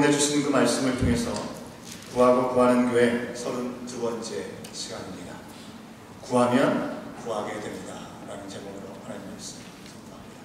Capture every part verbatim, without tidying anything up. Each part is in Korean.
주신 그 말씀을 통해서 구하고 구하는 교회 서른두 번째 시간입니다. 구하면 구하게 됩니다 라는 제목으로 하나님 말씀 선포합니다.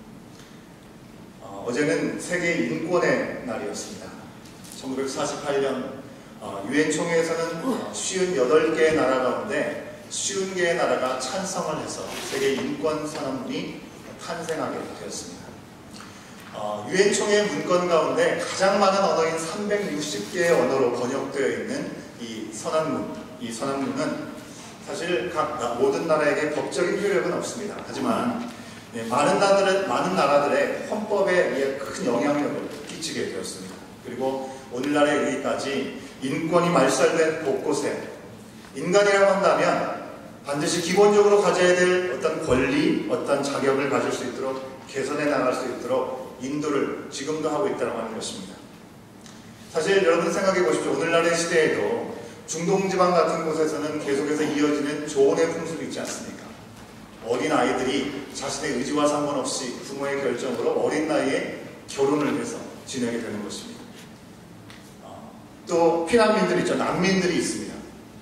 어, 어제는 세계 인권의 날이었습니다. 천구백사십팔 년 어, 유엔 총회에서는 오십팔 개의 나라 가운데 오십 개의 나라가 찬성을 해서 세계 인권 선언문이 탄생하게 되었습니다. 어, 유엔 총회 문건 가운데 가장 많은 언어인 삼백육십 개의 언어로 번역되어 있는 이 선언문, 이 선언문은 사실 각 모든 나라에게 법적인 효력은 없습니다. 하지만 예, 많은 나라들의 많은 나라들의 헌법에 큰 영향력을 끼치게 되었습니다. 그리고 오늘날에 이르기까지 인권이 말살된 곳곳에 인간이라고 한다면 반드시 기본적으로 가져야 될 어떤 권리, 어떤 자격을 가질 수 있도록 개선해 나갈 수 있도록 인도를 지금도 하고 있다고 하는 것입니다. 사실 여러분 생각해 보십시오. 오늘날의 시대에도 중동지방 같은 곳에서는 계속해서 이어지는 조혼의 풍습이 있지 않습니까? 어린 아이들이 자신의 의지와 상관없이 부모의 결정으로 어린 나이에 결혼을 해서 지내게 되는 것입니다. 또 피난민들이 있죠. 난민들이 있습니다.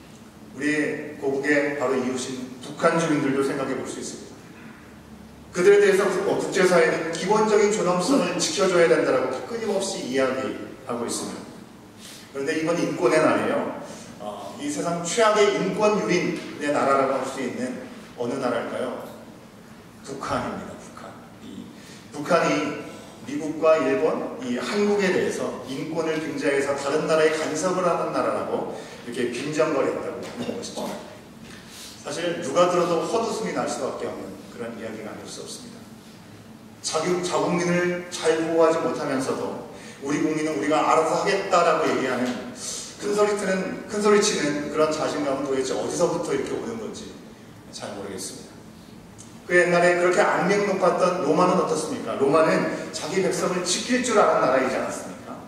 우리 고국의 바로 이웃인 북한 주민들도 생각해 볼 수 있습니다. 그들에 대해서 국제사회는 기본적인 존엄성을 지켜줘야 된다고 끊임없이 이야기하고 있습니다. 그런데 이번 인권의 날이에요. 어, 이 세상 최악의 인권 유린의 나라라고 할 수 있는 어느 나라일까요? 북한입니다. 북한. 이 북한이 미국과 일본, 이 한국에 대해서 인권을 빙자해서 다른 나라에 간섭을 하는 나라라고 이렇게 빈정거렸다고 하는 것이죠. 사실 누가 들어도 헛웃음이 날 수밖에 없는 그런 이야기가 아닐 수 없습니다. 자기, 자국민을 잘 보호하지 못하면서도 우리 국민은 우리가 알아서 하겠다라고 얘기하는 큰소리치는, 큰소리치는 그런 자신감은 도대체 어디서부터 이렇게 오는 건지 잘 모르겠습니다. 그 옛날에 그렇게 악명 높았던 로마는 어떻습니까? 로마는 자기 백성을 지킬 줄 아는 나라이지 않았습니까?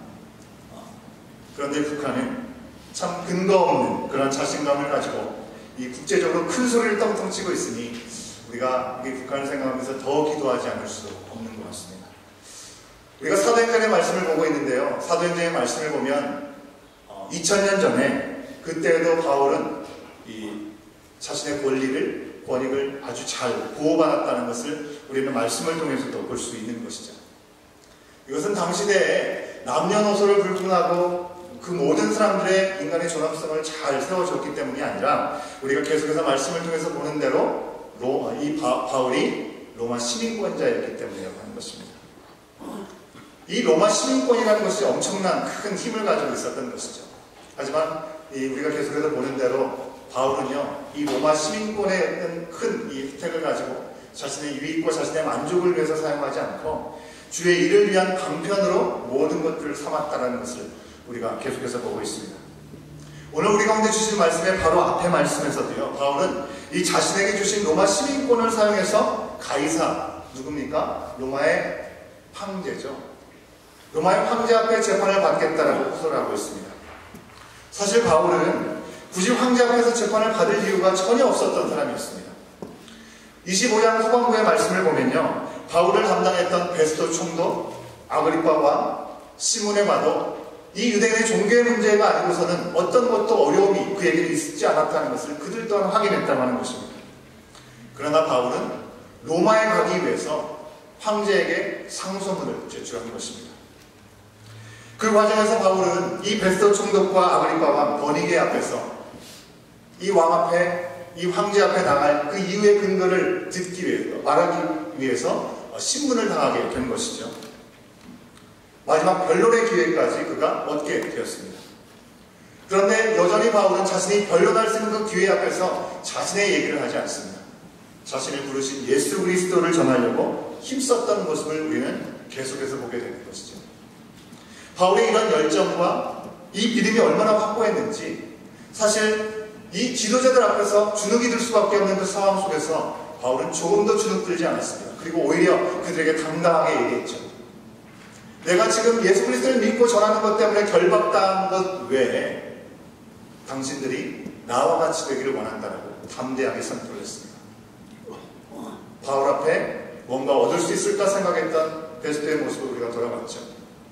그런데 북한은 참 근거 없는 그런 자신감을 가지고 이 국제적으로 큰 소리를 떵떵 치고 있으니 우리가 우리 북한을 생각하면서 더 기도하지 않을 수 없는 것 같습니다. 우리가 사도행전의 말씀을 보고 있는데요. 사도행전의 말씀을 보면 어, 이천 년 전에 그때에도 바울은 이 자신의 권리를 권익을 아주 잘 보호받았다는 것을 우리는 말씀을 통해서도 볼 수 있는 것이죠. 이것은 당시대에 남녀노소를 불문하고 그 모든 사람들의 인간의 존엄성을 잘 세워줬기 때문이 아니라 우리가 계속해서 말씀을 통해서 보는 대로 로, 이 바, 바울이 로마 시민권자였기 때문이라고 하는 것입니다. 이 로마 시민권이라는 것이 엄청난 큰 힘을 가지고 있었던 것이죠. 하지만 이 우리가 계속해서 보는 대로 바울은요, 이 로마 시민권의 어떤 큰 이 혜택을 가지고 자신의 유익과 자신의 만족을 위해서 사용하지 않고 주의 일을 위한 방편으로 모든 것들을 삼았다는 것을 우리가 계속해서 보고 있습니다. 오늘 우리 가운데 주신 말씀의 바로 앞에 말씀에서도요, 바울은 이 자신에게 주신 로마 시민권을 사용해서 가이사, 누굽니까? 로마의 황제죠. 로마의 황제 앞에 재판을 받겠다라고 호소를 하고 있습니다. 사실 바울은 굳이 황제 앞에서 재판을 받을 이유가 전혀 없었던 사람이었습니다. 이십오 장 후반부의 말씀을 보면요, 바울을 담당했던 베스도 총독, 아그리빠와 시몬의 마도 이 유대인의 종교의 문제가 아니고서는 어떤 것도 어려움이 그에게 있지 않았다는 것을 그들 또한 확인했다고 하는 것입니다. 그러나 바울은 로마에 가기 위해서 황제에게 상소문을 제출한 것입니다. 그 과정에서 바울은 이 베스도 총독과 아그리빠와 버니게 앞에서 이 왕 앞에, 이 황제 앞에 나갈 그 이유의 근거를 듣기 위해서, 말하기 위해서 신문을 당하게 된 것이죠. 마지막 변론의 기회까지 그가 얻게 되었습니다. 그런데 여전히 바울은 자신이 변론할 수 있는 그 기회 앞에서 자신의 얘기를 하지 않습니다. 자신을 부르신 예수 그리스도를 전하려고 힘썼던 모습을 우리는 계속해서 보게 되는 것이죠. 바울의 이런 열정과 이 믿음이 얼마나 확고했는지 사실 이 지도자들 앞에서 주눅이 들 수밖에 없는 그 상황 속에서 바울은 조금도 주눅 들지 않았습니다. 그리고 오히려 그들에게 당당하게 얘기했죠. 내가 지금 예수 그리스도를 믿고 전하는 것 때문에 결박당한 것 외에 당신들이 나와 같이 되기를 원한다라고 담대하게 선포를 했습니다. 바울 앞에 뭔가 얻을 수 있을까 생각했던 베스도의 모습을 우리가 돌아봤죠.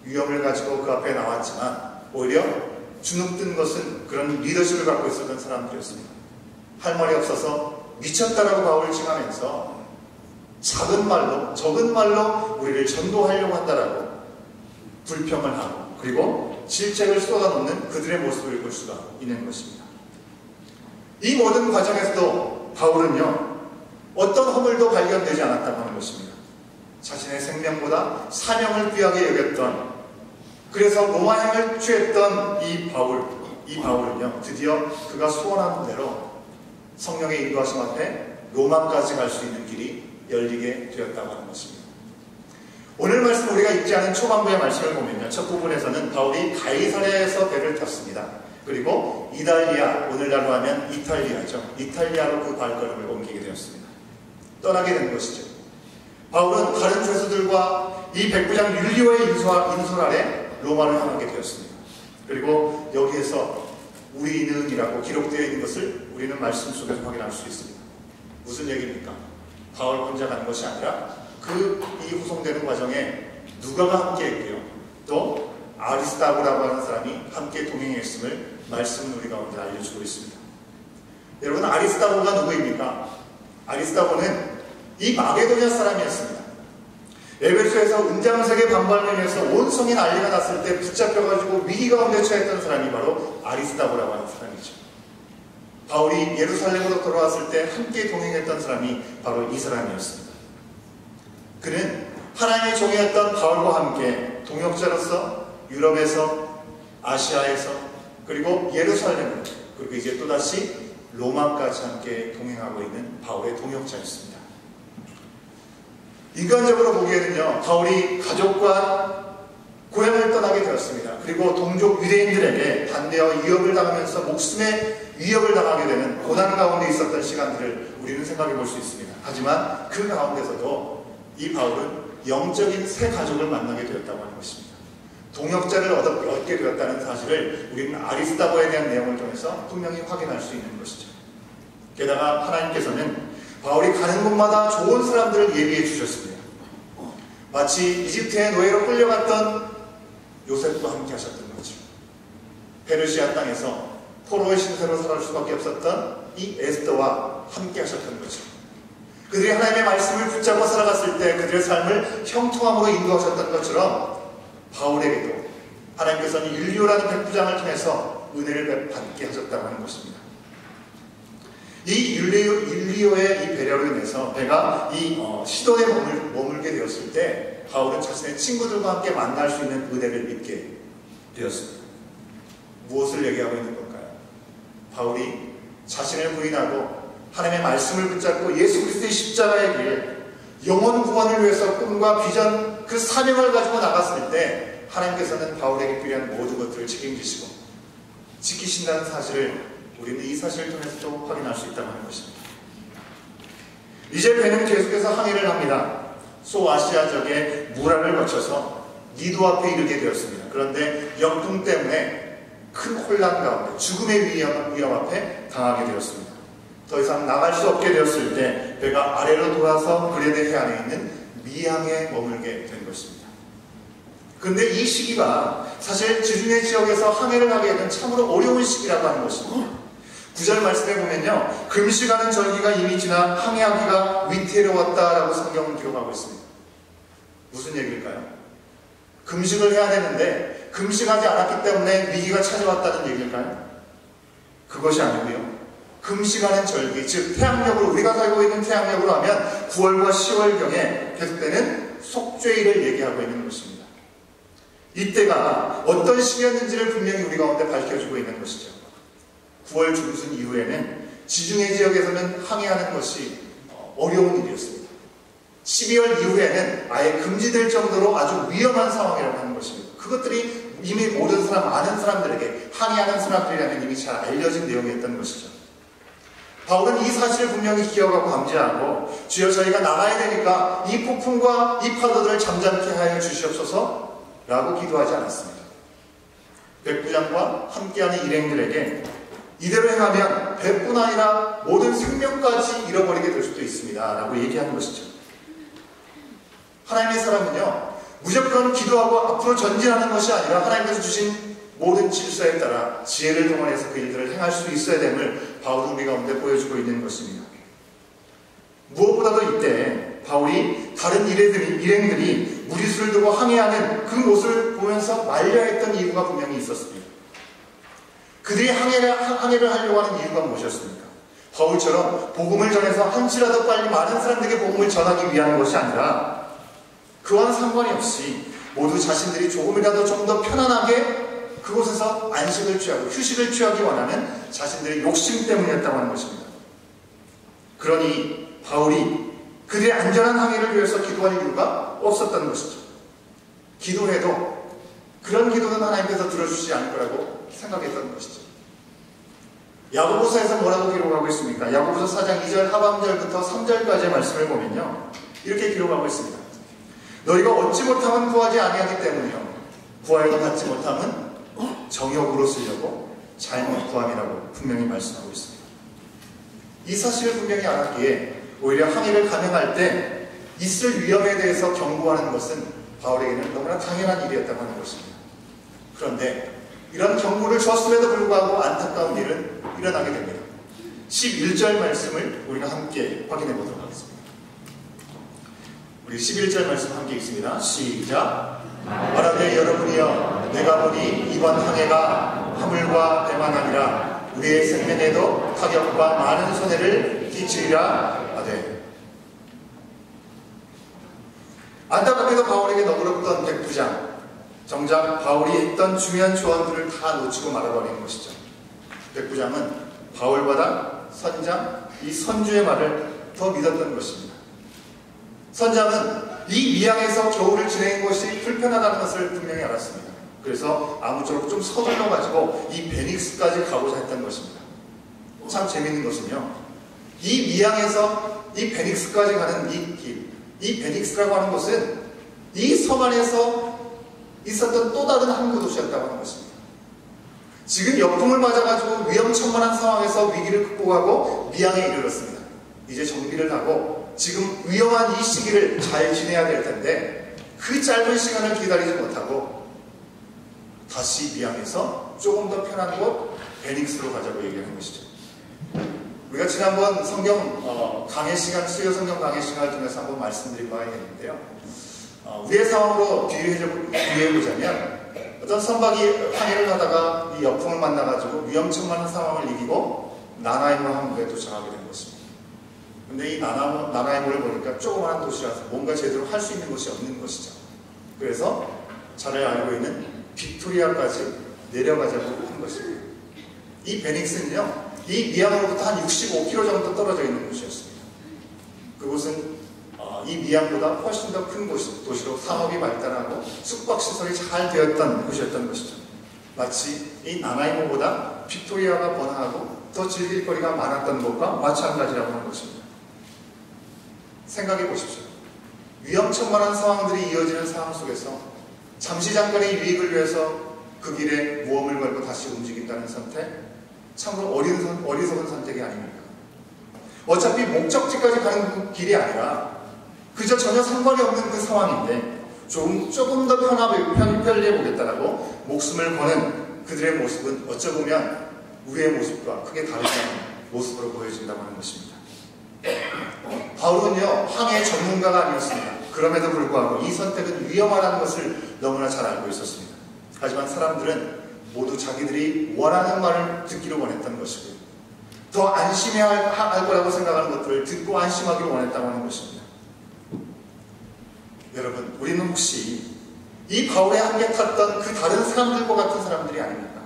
위험을 가지고 그 앞에 나왔지만 오히려 주눅든 것은 그런 리더십을 갖고 있었던 사람들이었습니다. 할 말이 없어서 미쳤다라고 바울을 칭하면서 작은 말로, 적은 말로 우리를 전도하려고 한다라고 불평을 하고 그리고 질책을 쏟아놓는 그들의 모습을 볼 수가 있는 것입니다. 이 모든 과정에서도 바울은요, 어떤 허물도 발견되지 않았다고 하는 것입니다. 자신의 생명보다 사명을 귀하게 여겼던, 그래서 로마행을 취했던 이 바울, 이 바울은요, 드디어 그가 소원한 대로 성령의 인도하심 앞에 로마까지 갈 수 있는 길이 열리게 되었다고 하는 것입니다. 오늘 말씀 우리가 읽지 않은 초반부의 말씀을 보면요, 첫 부분에서는 바울이 가이사랴에서 배를 탔습니다. 그리고 이달리아, 오늘날로 하면 이탈리아죠. 이탈리아로 그 발걸음을 옮기게 되었습니다. 떠나게 된 것이죠. 바울은 다른 죄수들과 이 백부장 율리오의 인솔, 인솔 아래 로마를 향하게 되었습니다. 그리고 여기에서 우리는이라고 기록되어 있는 것을 우리는 말씀 속에서 확인할 수 있습니다. 무슨 얘기입니까? 바울 혼자 가는 것이 아니라 그 이 후송되는 과정에 누가가 함께 했고요. 또 아리스타고라고 하는 사람이 함께 동행했음을 말씀은 우리 가운데 알려주고 있습니다. 여러분, 아리스타고가 누구입니까? 아리스타고는 이 마게도냐 사람이었습니다. 에베소에서 은장색의 반발로 인해서 온 성이 난리가 났을 때 붙잡혀가지고 위기 가운데 처했던 사람이 바로 아리스타고라고 하는 사람이죠. 바울이 예루살렘으로 돌아왔을 때 함께 동행했던 사람이 바로 이 사람이었습니다. 그는 하나님의 종이었던 바울과 함께 동역자로서 유럽에서, 아시아에서, 그리고 예루살렘으로, 그리고 이제 또다시 로마까지 함께 동행하고 있는 바울의 동역자였습니다. 인간적으로 보기에는요, 바울이 가족과 고향을 떠나게 되었습니다. 그리고 동족 유대인들에게 반대와 위협을 당하면서 목숨의 위협을 당하게 되는 고난 가운데 있었던 시간들을 우리는 생각해 볼 수 있습니다. 하지만 그 가운데서도 이 바울은 영적인 새 가족을 만나게 되었다고 하는 것입니다. 동역자를 얻게 되었다는 사실을 우리는 아리스타고에 대한 내용을 통해서 분명히 확인할 수 있는 것이죠. 게다가 하나님께서는 바울이 가는 곳마다 좋은 사람들을 예비해 주셨습니다. 마치 이집트의 노예로 끌려갔던 요셉과 함께 하셨던 거죠. 페르시아 땅에서 포로의 신세로 살아갈 수밖에 없었던 이 에스더와 함께 하셨던 거죠. 그들이 하나님의 말씀을 붙잡고 살아갔을 때 그들의 삶을 형통함으로 인도하셨던 것처럼 바울에게도 하나님께서는 율리오라는 백부장을 통해서 은혜를 받게 하셨다고 하는 것입니다. 이 율리오, 율리오의 이 배려로 인해서 배가 이 어, 시돈에 머물, 머물게 되었을 때 바울은 자신의 친구들과 함께 만날 수 있는 은혜를 입게 되었습니다. 무엇을 얘기하고 있는 걸까요? 바울이 자신을 부인하고 하나님의 말씀을 붙잡고 예수 그리스도의 십자가의 길, 영혼 구원을 위해서 꿈과 비전, 그 사명을 가지고 나갔을 때 하나님께서는 바울에게 필요한 모든 것들을 책임지시고 지키신다는 사실을 우리는 이 사실을 통해서도 확인할 수 있다고 하는 것입니다. 이제 배는 계속해서 항해를 합니다. 소아시아적의 무라를 거쳐서 니도 앞에 이르게 되었습니다. 그런데 역풍 때문에 큰 혼란 가운데 죽음의 위험, 위험 앞에 당하게 되었습니다. 더 이상 나갈 수 없게 되었을 때 배가 아래로 돌아서 그레데 해안에 있는 미항에 머물게 된 것입니다. 그런데 이 시기가 사실 지중해 지역에서 항해를 하게 된 참으로 어려운 시기라고 하는 것입니다. 구절 말씀에 보면요, 금식하는 절기가 이미 지나 항해하기가 위태로웠다라고 성경은 기록하고 있습니다. 무슨 얘기일까요? 금식을 해야 되는데 금식하지 않았기 때문에 위기가 찾아왔다는 얘기일까요? 그것이 아니고요, 금식하는 절기, 즉 태양력으로, 우리가 살고 있는 태양력으로 하면 구월과 시월경에 계속되는 속죄일을 얘기하고 있는 것입니다. 이때가 어떤 시기였는지를 분명히 우리 가운데 밝혀주고 있는 것이죠. 구월 중순 이후에는 지중해 지역에서는 항해하는 것이 어려운 일이었습니다. 십이월 이후에는 아예 금지될 정도로 아주 위험한 상황이라고 하는 것입니다. 그것들이 이미 모든 사람, 아는 사람들에게, 항해하는 사람들이라면 이미 잘 알려진 내용이었던 것이죠. 바울은 이 사실을 분명히 기억하고 감지하고, 주여 저희가 나가야 되니까 이 폭풍과 이 파도들을 잠잠케 하여 주시옵소서 라고 기도하지 않았습니다. 백부장과 함께하는 일행들에게 이대로 행하면 배뿐 아니라 모든 생명까지 잃어버리게 될 수도 있습니다 라고 얘기하는 것이죠. 하나님의 사람은요, 무조건 기도하고 앞으로 전진하는 것이 아니라 하나님께서 주신 모든 질서에 따라 지혜를 동원해서 그 일들을 행할 수 있어야 됨을 바울은 우리 가운데 보여주고 있는 것입니다. 무엇보다도 이때 바울이 다른 일행들이, 일행들이 무리수를 두고 항해하는 그 모습을 보면서 말려했던 이유가 분명히 있었습니다. 그들이 항해를, 항해를 하려고 하는 이유가 무엇이었습니까? 바울처럼 복음을 전해서 한치라도 빨리 많은 사람들에게 복음을 전하기 위한 것이 아니라 그와는 상관이 없이 모두 자신들이 조금이라도 좀 더 편안하게 그곳에서 안식을 취하고 휴식을 취하기 원하는 자신들의 욕심 때문이었다고 하는 것입니다. 그러니 바울이 그들의 안전한 항해를 위해서 기도할 이유가 없었다는 것이죠. 기도해도 그런 기도는 하나님께서 들어주시지 않을 거라고 생각했던 것이죠. 야고보서에서 뭐라고 기록하고 있습니까? 야고보서 사 장 이 절 하반절부터 삼 절까지의 말씀을 보면요, 이렇게 기록하고 있습니다. 너희가 얻지 못하면 구하지 아니하기 때문이요 구하여도 받지 못하면 정욕으로 쓰려고 잘못 구함이라고 분명히 말씀하고 있습니다. 이 사실을 분명히 알았기에 오히려 항해를 감행할 때 있을 위험에 대해서 경고하는 것은 바울에게는 너무나 당연한 일이었다고 하는 것입니다. 그런데 이런 경고를 줬음에도 불구하고 안타까운 일은 일어나게 됩니다. 십일 절 말씀을 우리가 함께 확인해 보도록 하겠습니다. 우리 십일 절 말씀 함께 읽습니다. 시작. 말하되 여러분이여 내가 보니 이번 항해가 화물과 배만 아니라 우리의 생명에도 타격과 많은 손해를 끼치리라 하되. 안타깝게도 바울에게 너그럽던 백부장, 정작 바울이 했던 중요한 조언들을 다 놓치고 말아버린 것이죠. 백부장은 바울보다 선장, 이 선주의 말을 더 믿었던 것입니다. 선장은 이 미항에서 겨울을 지내는 것이 불편하다는 것을 분명히 알았습니다. 그래서 아무쪼록 좀 서둘러 가지고 이 베닉스까지 가고자 했던 것입니다. 참 재밌는 것은요, 이 미항에서 이 베닉스까지 가는 이 길, 이 베닉스라고 하는 곳은 이 섬 안에서 있었던 또 다른 항구 도시였다고 하는 것입니다. 지금 역풍을 맞아가지고 위험천만한 상황에서 위기를 극복하고 미항에 이르렀습니다. 이제 정비를 하고 지금 위험한 이 시기를 잘 지내야 될 텐데 그 짧은 시간을 기다리지 못하고 다시 미항에서 조금 더 편한 곳 베닉스로 가자고 얘기하는 것이죠. 우리가 지난번 성경 어, 강의 시간, 수요 성경 강의 시간을 통해서 한번 말씀드린 바가 있는데요. 어, 우리의 상황으로 비유해보자면 어떤 선박이 항해를 하다가 이 역풍을 만나가지고 위험천만한 상황을 이기고 나나이모 항구에 도착하게 된 것입니다. 근데 이 나나, 나나이모를 보니까 조그마한 도시라서 뭔가 제대로 할 수 있는 곳이 없는 것이죠. 그래서 잘 알고 있는 빅토리아까지 내려가자고 한 것입니다. 이 베닉스는요, 이 미항으로부터 한 육십오 킬로미터 정도 떨어져 있는 곳이었습니다. 그곳은 어, 이 미항보다 훨씬 더 큰 도시로 상업이 발달하고 숙박시설이 잘 되었던 곳이었던 것이죠. 마치 이 나나이모보다 빅토리아가 번화하고 더 즐길 거리가 많았던 것과 마찬가지라고 하는 것입니다. 생각해 보십시오. 위험천만한 상황들이 이어지는 상황 속에서 잠시 잠깐의 유익을 위해서 그 길에 모험을 걸고 다시 움직인다는 선택, 참으로 어리석은, 어리석은 선택이 아닙니까? 어차피 목적지까지 가는 그 길이 아니라 그저 전혀 상관이 없는 그 상황인데 조금, 조금 더 편하게, 편리해 보겠다라고 목숨을 거는 그들의 모습은 어쩌보면 우리의 모습과 크게 다르지 않은 모습으로 보여진다고 하는 것입니다. 바울은요, 항해 전문가가 아니었습니다. 그럼에도 불구하고 이 선택은 위험하다는 것을 너무나 잘 알고 있었습니다. 하지만 사람들은 모두 자기들이 원하는 말을 듣기를 원했던 것이고요, 더 안심해야 할 거라고 생각하는 것들을 듣고 안심하기를 원했다고 하는 것입니다. 여러분, 우리는 혹시 이 바울의 함께 탔던 그 다른 사람들과 같은 사람들이 아닙니까?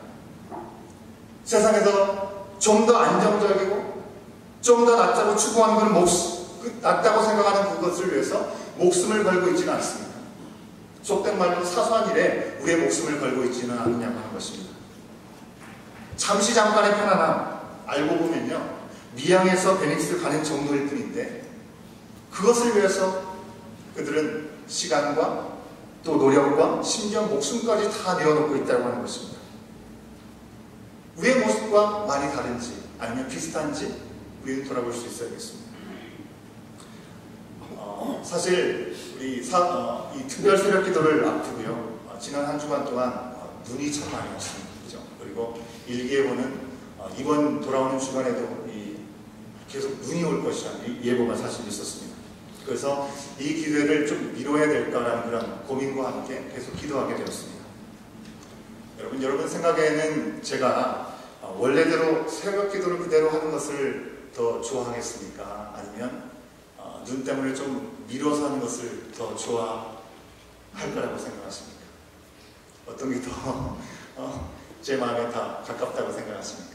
세상에서 좀 더 안정적이고 좀 더 낫다고 추구하는 건 목숨, 낫다고 생각하는 그것을 위해서 목숨을 걸고 있지는 않습니다. 속된 말로 사소한 일에 우리의 목숨을 걸고 있지는 않느냐고 하는 것입니다. 잠시 잠깐의 편안함, 알고 보면요, 미항에서 베닉스 가는 정도일 뿐인데 그것을 위해서 그들은 시간과 또 노력과 심지어 목숨까지 다 내어놓고 있다고 하는 것입니다. 우리의 모습과 많이 다른지 아니면 비슷한지 우리는 돌아볼 수 있어야겠습니다. 어, 어, 사실 우리 사, 어, 이 특별 새벽 기도를 앞두고요. 어, 지난 한 주간 동안 어, 눈이 참 많이 왔습니다. 그죠? 그리고 일기예보는 어, 이번 돌아오는 주간에도 이, 계속 눈이 올 것이라는 예보가 사실 있었습니다. 그래서 이 기도를 좀 미뤄야 될까라는 그런 고민과 함께 계속 기도하게 되었습니다. 여러분, 여러분 생각에는 제가 어, 원래대로 새벽 기도를 그대로 하는 것을 더 좋아하겠습니까? 아니면 어, 눈 때문에 좀 미뤄서 하는 것을 더 좋아할 거라고 생각하십니까? 어떤 게 더 제 어, 마음에 더 가깝다고 생각하십니까?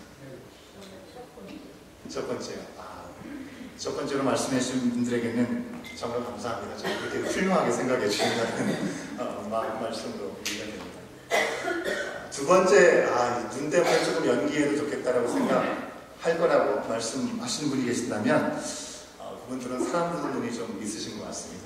첫 번째요. 아, 첫 번째로 말씀해 주신 분들에게는 정말 감사합니다. 저는 그렇게 훌륭하게 생각해 주신다는 어, 말씀으로 이해가 됩니다. 두 번째, 아, 눈 때문에 조금 연기해도 좋겠다라고 생각할 거라고 말씀하시는 분이 계신다면 어, 그분들은 사람들 눈이 좀 있으신 것 같습니다.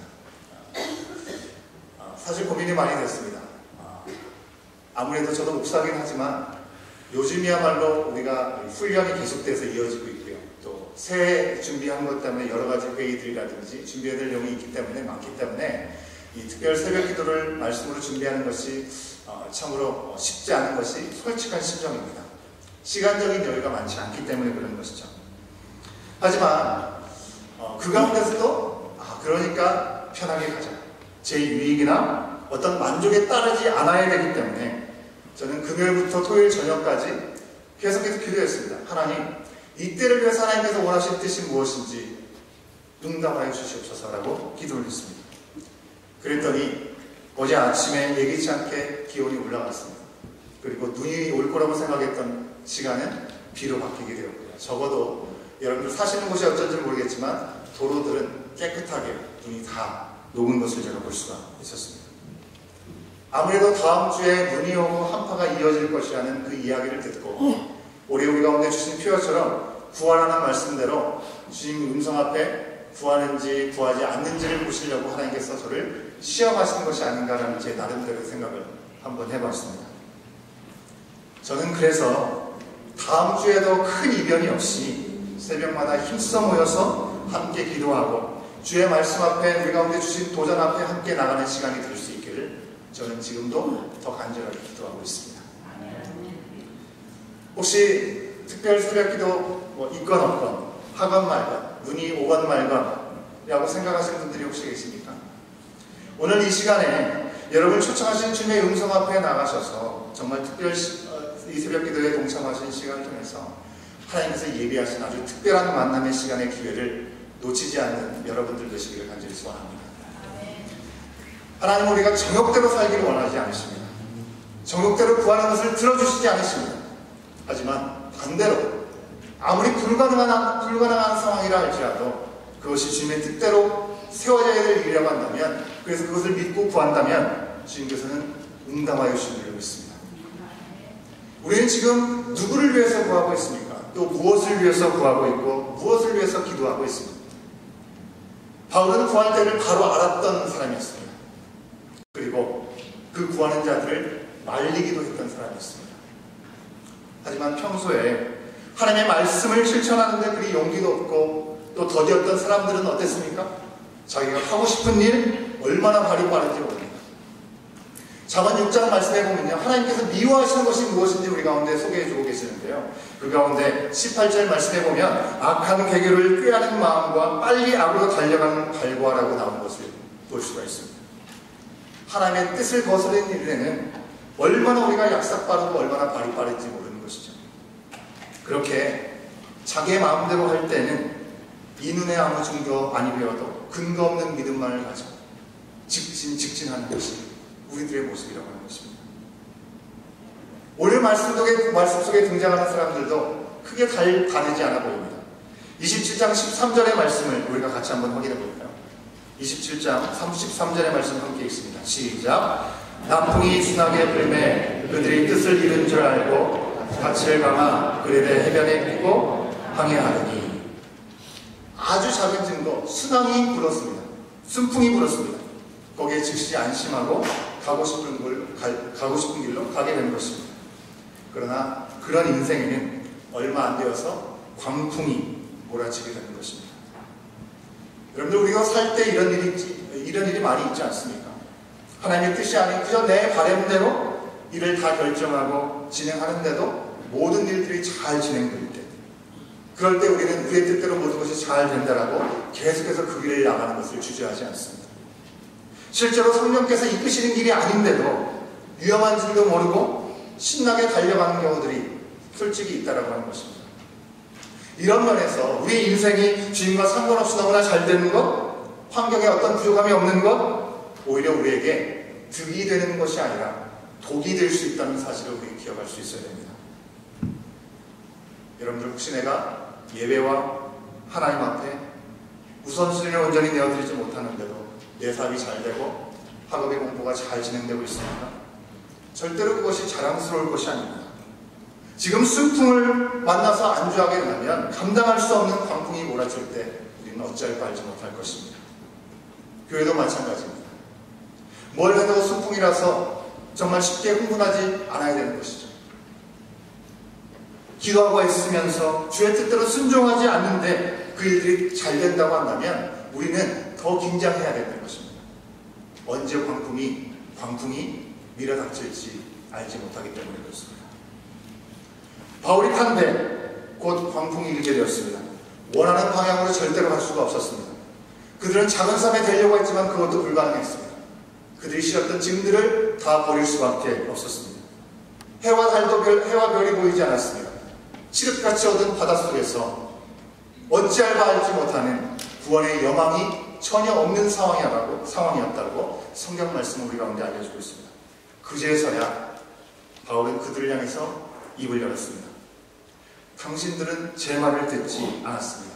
어, 사실 고민이 많이 됐습니다. 어, 아무래도 저도 목사긴 하지만 요즘이야말로 우리가 훈련이 계속돼서 이어지고 있고요. 또 새해 준비하는 것 때문에 여러 가지 회의들이라든지 준비해야 될 내용이 있기 때문에 많기 때문에 이 특별 새벽 기도를 말씀으로 준비하는 것이 어, 참으로 쉽지 않은 것이 솔직한 심정입니다. 시간적인 여유가 많지 않기 때문에 그런 것이죠. 하지만 어, 그 가운데서도 아, 그러니까 편하게 가자. 제 유익이나 어떤 만족에 따르지 않아야 되기 때문에 저는 금요일부터 토요일 저녁까지 계속해서 기도했습니다. 하나님, 이때를 위해서 하나님께서 원하시는 뜻이 무엇인지 응답하여 주시옵소서라고 기도를 했습니다. 그랬더니 어제 아침에 예기치 않게 기온이 올라갔습니다. 그리고 눈이 올 거라고 생각했던 시간은 비로 바뀌게 되었고요. 적어도 여러분들 사시는 곳이 어쩐지 모르겠지만 도로들은 깨끗하게 눈이 다 녹은 것을 제가 볼 수가 있었습니다. 아무래도 다음 주에 눈이 오고 한파가 이어질 것이라는 그 이야기를 듣고 올해 우리 가운데 주신 표현처럼 구하라는 말씀대로 주님 음성 앞에 구하는지 구하지 않는지를 보시려고 하나님께서 저를 시험하시는 것이 아닌가라는 제 나름대로의 생각을 한번 해봤습니다. 저는 그래서 다음 주에도 큰 이변이 없이 새벽마다 힘써 모여서 함께 기도하고 주의 말씀 앞에 우리 가운데 주신 도전 앞에 함께 나가는 시간이 될 수 있기를 저는 지금도 더 간절하게 기도하고 있습니다. 혹시 특별 새벽 기도 뭐 있건 없건 하건 말건 눈이 오건 말건 라고 생각하시는 분들이 혹시 계십니까? 오늘 이 시간에 여러분 초청하신 주님의 음성 앞에 나가셔서 정말 특별 이 새벽 기도에 동참하신 시간을 통해서 하나님께서 예비하신 아주 특별한 만남의 시간의 기회를 놓치지 않는 여러분들 되시기를 간절히 소원합니다. 하나님은 우리가 정욕대로 살기를 원하지 않으십니다. 정욕대로 구하는 것을 들어주시지 않으십니다. 하지만 반대로 아무리 불가능한, 불가능한 상황이라 할지라도 그것이 주님의 뜻대로 세워져야 될 일이라고 한다면, 그래서 그것을 믿고 구한다면 주님께서는 응답하여 주실 줄 믿습니다. 우리는 지금 누구를 위해서 구하고 있습니까? 또 무엇을 위해서 구하고 있고 무엇을 위해서 기도하고 있습니다. 바울은 구할 때를 바로 알았던 사람이었습니다. 그리고 그 구하는 자들을 말리기도 했던 사람이었습니다. 하지만 평소에 하나님의 말씀을 실천하는데 그리 용기도 없고 또 더디었던 사람들은 어땠습니까? 자기가 하고 싶은 일 얼마나 발이 빠른지 모릅니다. 잠언 육 장 말씀해 보면요, 하나님께서 미워하시는 것이 무엇인지 우리 가운데 소개해주고 계시는데요, 그 가운데 십팔 절 말씀해 보면 악한 계교를 꾀하는 마음과 빨리 악으로 달려가는 발과라고 나온 것을 볼 수가 있습니다. 하나님의 뜻을 거스르는 일에는 얼마나 우리가 약삭빠르고 얼마나 발이 빠른지 모르는 것이죠. 그렇게 자기의 마음대로 할 때는 이 눈에 아무 증거 아니 배워도 근거 없는 믿음만을 가지고 직진 직진하는 것이 우리들의 모습이라고 하는 것입니다. 오늘 말씀 속에, 말씀 속에 등장하는 사람들도 크게 달, 다르지 않아 보입니다. 이십칠 장 십삼 절의 말씀을 우리가 같이 한번 확인해 볼까요? 이십칠 장 삼십삼 절의 말씀 함께 읽습니다. 시작. 남풍이 순하게 불매 그들이 뜻을 잃은 줄 알고 닻을 감아 그들의 해변에 끼고 항해하더니. 아주 작은 증거, 순항이 불었습니다. 순풍이 불었습니다. 거기에 즉시 안심하고 가고 싶은 걸, 가, 가고 싶은 길로 가게 되는 것입니다. 그러나 그런 인생에는 얼마 안 되어서 광풍이 몰아치게 되는 것입니다. 여러분들, 우리가 살 때 이런 일이 있지, 이런 일이 많이 있지 않습니까? 하나님의 뜻이 아닌 그저 내 바람대로 일을 다 결정하고 진행하는데도 모든 일들이 잘 진행될 때, 그럴 때 우리는 우리의 뜻대로 모든 것이 잘 된다라고 계속해서 그 길을 나가는 것을 주저하지 않습니다. 실제로 성령께서 이끄시는 길이 아닌데도 위험한 줄도 모르고 신나게 달려가는 경우들이 솔직히 있다라고 하는 것입니다. 이런 면에서 우리 인생이 주님과 상관없이 너무나 잘 되는 것, 환경에 어떤 부족함이 없는 것, 오히려 우리에게 득이 되는 것이 아니라 독이 될 수 있다는 사실을 우리 기억할 수 있어야 됩니다. 여러분들, 혹시 내가 예배와 하나님 앞에 우선순위를 온전히 내어드리지 못하는데도 내 삶이 잘 되고 학업의 공부가 잘 진행되고 있습니까? 절대로 그것이 자랑스러울 것이 아닙니다. 지금 순풍을 만나서 안주하게 되면 감당할 수 없는 광풍이 몰아칠 때 우리는 어찌할 바 알지 못할 것입니다. 교회도 마찬가지입니다. 뭘 해도 순풍이라서 정말 쉽게 흥분하지 않아야 되는 것이죠. 기도하고 애쓰면서 주의 뜻대로 순종하지 않는데 그 일들이 잘 된다고 한다면 우리는 더 긴장해야 되는 것입니다. 언제 광풍이, 광풍이 밀어닥칠지 알지 못하기 때문에 그렇습니다. 바울이 탄 배, 곧 광풍이 일게 되었습니다. 원하는 방향으로 절대로 갈 수가 없었습니다. 그들은 작은 섬에 되려고 했지만 그것도 불가능했습니다. 그들이 실었던 짐들을 다 버릴 수밖에 없었습니다. 해와 달도 별, 해와 별이 보이지 않았습니다. 칠흑같이 얻은 바닷속에서 어찌할 바 알지 못하는 구원의 여망이 전혀 없는 상황이라고, 상황이었다고 성경 말씀을 우리 가운데 알려주고 있습니다. 그제서야 바울은 그들을 향해서 입을 열었습니다. 당신들은 제 말을 듣지 않았습니다.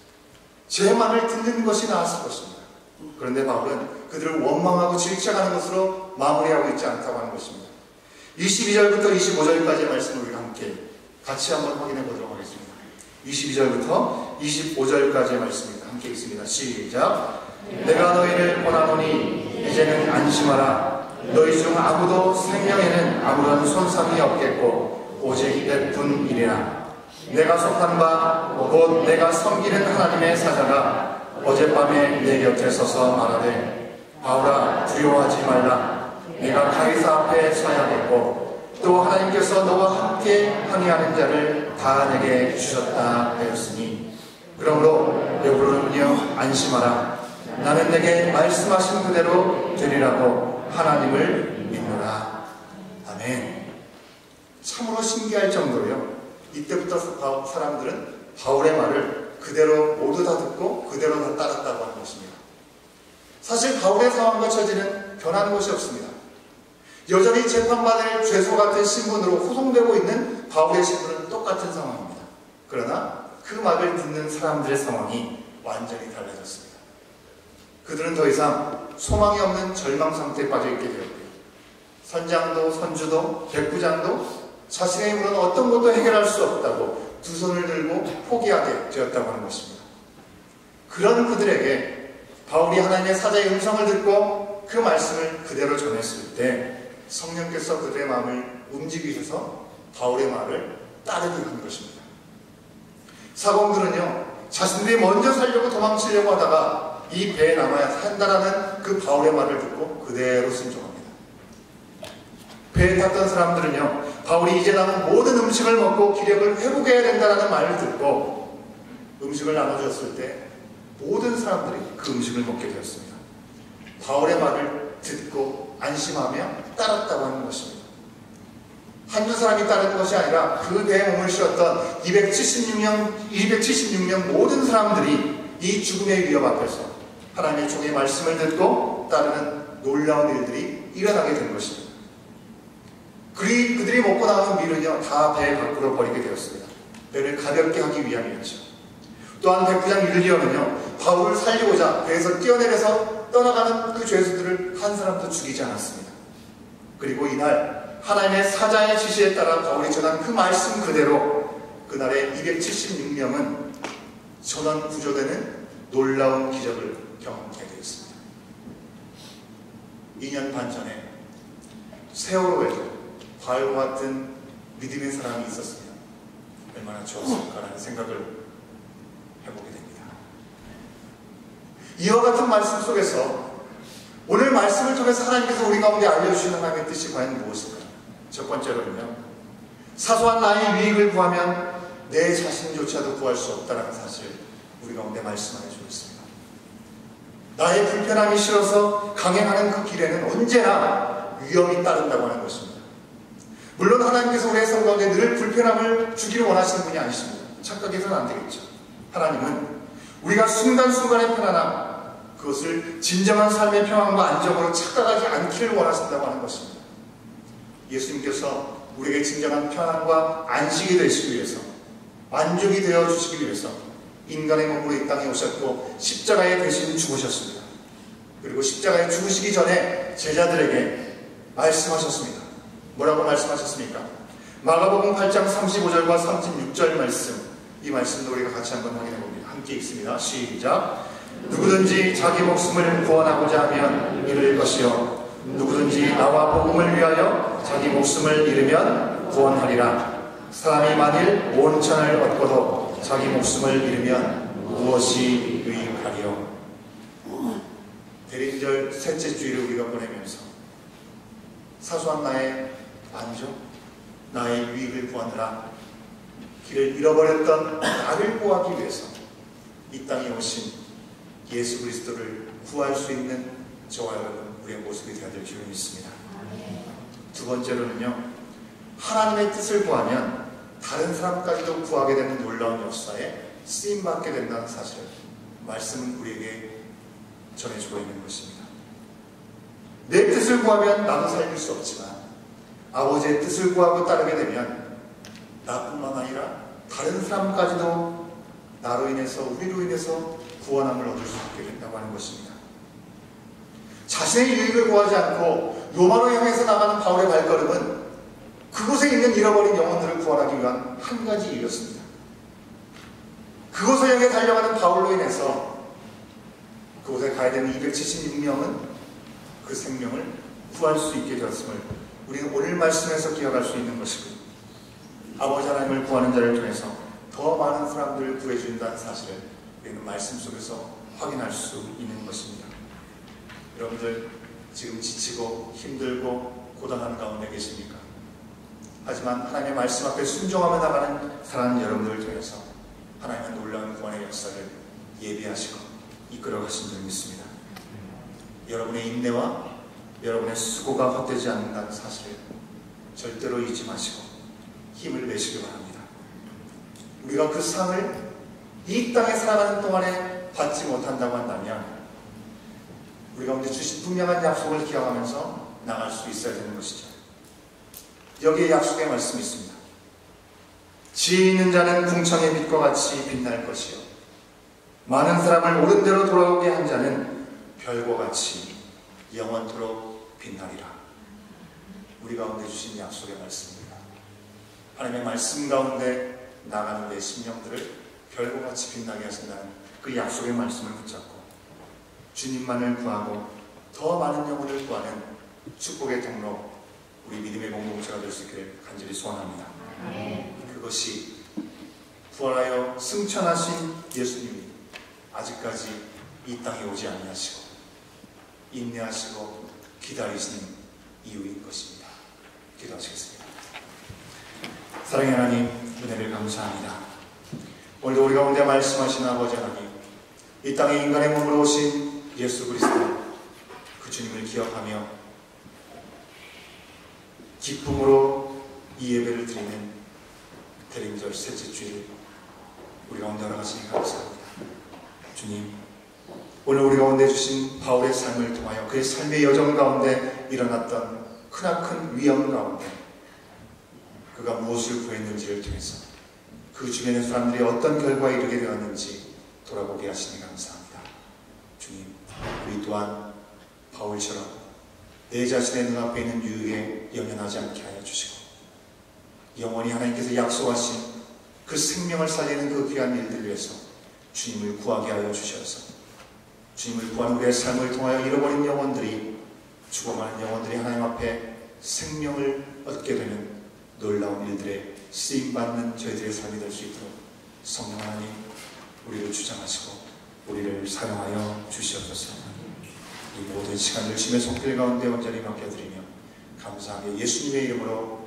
제 말을 듣는 것이 나았을 것입니다. 그런데 바울은 그들을 원망하고 질책하는 것으로 마무리하고 있지 않다고 하는 것입니다. 이십이 절부터 이십오 절까지의 말씀을 우리가 함께 같이 한번 확인해 보도록 하겠습니다. 이십이 절부터 이십오 절까지의 말씀입니다. 함께 읽습니다. 시작. 내가 너희를 보나노니 이제는 안심하라. 너희 중 아무도 생명에는 아무런 손상이 없겠고 오직 내뿐이니라. 내가 속한 바 곧 내가 섬기는 하나님의 사자가 어젯밤에 내 곁에 서서 말하되 바울아 두려워하지 말라. 내가 가이사 앞에 서야겠고 또 하나님께서 너와 함께 항의하는 자를 다 내게 주셨다 하였으니 그러므로 여러분은요 안심하라. 나는 내게 말씀하신 그대로 되리라고 하나님을 믿노라. 아멘. 참으로 신기할 정도로요. 이때부터 사람들은 바울의 말을 그대로 모두 다 듣고 그대로 다 따랐다고 하는 것입니다. 사실 바울의 상황과 처지는 변한 것이 없습니다. 여전히 재판받을 죄수 같은 신분으로 호송되고 있는 바울의 신분은 똑같은 상황입니다. 그러나 그 말을 듣는 사람들의 상황이 완전히 달라졌습니다. 그들은 더 이상 소망이 없는 절망 상태에 빠져있게 되었고요. 선장도 선주도 백부장도 자신의 힘으로는 어떤 것도 해결할 수 없다고 두 손을 들고 포기하게 되었다고 하는 것입니다. 그런 그들에게 바울이 하나님의 사자의 음성을 듣고 그 말씀을 그대로 전했을 때 성령께서 그들의 마음을 움직이셔서 바울의 말을 따르게 한 것입니다. 사범들은요, 자신들이 먼저 살려고 도망치려고 하다가 이 배에 남아야 한다라는 그 바울의 말을 듣고 그대로 순종합니다. 배에 탔던 사람들은요, 바울이 이제 남은 모든 음식을 먹고 기력을 회복해야 된다는 말을 듣고 음식을 나눠줬을 때 모든 사람들이 그 음식을 먹게 되었습니다. 바울의 말을 듣고 안심하며 따랐다고 하는 것입니다. 한두 사람이 따르는 것이 아니라 그 배에 몸을 실었던 이백칠십육 명, 이백칠십육 명 모든 사람들이 이 죽음의 위협 앞에서 하나님의 종의 말씀을 듣고 따르는 놀라운 일들이 일어나게 된 것입니다. 그리, 그들이 먹고 나온 밀은요, 다 배 밖으로 버리게 되었습니다. 배를 가볍게 하기 위함이었죠. 또한 백부장 율리언은요, 바울을 살리고자 배에서 뛰어내려서 떠나가는 그 죄수들을 한 사람도 죽이지 않았습니다. 그리고 이날 하나님의 사자의 지시에 따라 바울이 전한 그 말씀 그대로 그날의 이백칠십육 명은 전원 구조되는 놀라운 기적을 경험하게 되었습니다. 이 년 반 전에 세월호에도 바울과 같은 믿음의 사람이 있었으면 얼마나 좋았을까라는 생각을 해보게 됩니다. 이와 같은 말씀 속에서 오늘 말씀을 통해서 하나님께서 우리 가운데 알려주시는 하나님의 뜻이 과연 무엇일까요? 첫 번째로는요, 사소한 나의 유익을 구하면 내 자신조차도 구할 수 없다는 사실을 우리 가운데 말씀하여 주고 있습니다. 나의 불편함이 싫어서 강행하는 그 길에는 언제나 위험이 따른다고 하는 것입니다. 물론 하나님께서 우리의 삶 가운데 늘 불편함을 주기를 원하시는 분이 아니십니다. 착각해서는 안 되겠죠. 하나님은 우리가 순간순간의 편안함, 그것을 진정한 삶의 평안과 안정으로 착각하지 않기를 원하신다고 하는 것입니다. 예수님께서 우리에게 진정한 평안과 안식이 되시기 위해서, 만족이 되어 주시기 위해서 인간의 몸으로 이 땅에 오셨고 십자가에 대신 죽으셨습니다. 그리고 십자가에 죽으시기 전에 제자들에게 말씀하셨습니다. 뭐라고 말씀하셨습니까? 마가복음 팔 장 삼십오 절과 삼십육 절 말씀, 이 말씀도 우리가 같이 한번 확인해 봅니다. 함께 읽습니다. 시작. 누구든지 자기 목숨을 구원하고자 하면 잃을 것이요, 누구든지 나와 복음을 위하여 자기 목숨을 잃으면 구원하리라. 사람이 만일 온 천을 얻고도 자기 목숨을 잃으면 무엇이 유익하리요? 대림절 셋째 주일을 우리가 보내면서 사소한 나의 만족, 나의 유익을 구하느라 길을 잃어버렸던 나를 구하기 위해서 이 땅에 오신 예수 그리스도를 구할 수 있는 저와 여러분, 우리의 모습이 되어야 될 줄을 믿습니다. 두 번째로는요, 하나님의 뜻을 구하면 다른 사람까지도 구하게 되는 놀라운 역사에 쓰임받게 된다는 사실을 말씀은 우리에게 전해주고 있는 것입니다. 내 뜻을 구하면 나도 살릴 수 없지만 아버지의 뜻을 구하고 따르게 되면 나뿐만 아니라 다른 사람까지도 나로 인해서, 우리로 인해서 구원함을 얻을 수 있게 된다고 하는 것입니다. 자신의 유익을 구하지 않고 로마로 향해서 나가는 바울의 발걸음은 그곳에 있는 잃어버린 영혼들을 구원하기 위한 한 가지 일이었습니다. 그곳을 향해 달려가는 바울로 인해서 그곳에 가야 되는 이백칠십육 명은 그 생명을 구할 수 있게 되었음을 우리는 오늘 말씀에서 기억할 수 있는 것이고, 아버지 하나님을 구하는 자를 통해서 더 많은 사람들을 구해준다는 사실을 우리는 말씀 속에서 확인할 수 있는 것입니다. 여러분들 지금 지치고 힘들고 고단한 가운데 계십니까? 하지만 하나님의 말씀 앞에 순종하며 나가는 사랑하는 여러분들을 통해서 하나님의 놀라운 구원의 역사를 예비하시고 이끌어 가신 줄 믿습니다. 여러분의 인내와 여러분의 수고가 헛되지 않는다는 사실을 절대로 잊지 마시고 힘을 내시기 바랍니다. 우리가 그 상을 이 땅에 살아가는 동안에 받지 못한다고 한다면 우리 가운데 주신 분명한 약속을 기억하면서 나갈 수 있어야 되는 것이죠. 여기에 약속의 말씀이 있습니다. 지혜 있는 자는 궁창의 빛과 같이 빛날 것이요, 많은 사람을 옳은 대로 돌아오게 한 자는 별과 같이 영원토록 빛나리라. 우리 가운데 주신 약속의 말씀입니다. 하나님의 말씀 가운데 나가는 내 심령들을 별과 같이 빛나게 하신다는 그 약속의 말씀을 붙잡고 주님만을 구하고 더 많은 영혼을 구하는 축복의 통로, 우리 믿음의 공동체가 될 수 있기를 간절히 소원합니다. 네. 그것이 부활하여 승천하신 예수님이 아직까지 이 땅에 오지 아니하시고 인내하시고 기다리시는 이유인 것입니다. 기도하시겠습니다. 사랑의 하나님, 은혜를 감사합니다. 오늘도 우리 가운데 말씀하신 아버지 하나님, 이 땅에 인간의 몸으로 오신 예수 그리스도, 그 주님을 기억하며 기쁨으로 이 예배를 드리는 대림절 셋째 주일 우리 가운데 허락하시니 감사합니다. 주님, 오늘 우리 가운데 주신 바울의 삶을 통하여 그의 삶의 여정 가운데 일어났던 크나큰 위험 가운데 그가 무엇을 구했는지를 통해서 그 주변의 사람들이 어떤 결과에 이르게 되었는지 돌아보게 하시니 감사합니다. 주님, 우리 또한 바울처럼 내 자신의 눈앞에 있는 유익에 연연하지 않게 하여 주시고 영원히 하나님께서 약속하신 그 생명을 살리는 그 귀한 일들 위해서 주님을 구하게 하여 주셔서 주님을 구하는 우리의 삶을 통하여 잃어버린 영혼들이, 죽어가는 영혼들이 하나님 앞에 생명을 얻게 되는 놀라운 일들에 쓰임받는 저희들의 삶이 될 수 있도록 성령 하나님 우리를 주장하시고 우리를 사용하여 주시옵소서. 이 모든 시간을 심의 손길 가운데 온전히 맡겨드리며 감사하며 예수님의 이름으로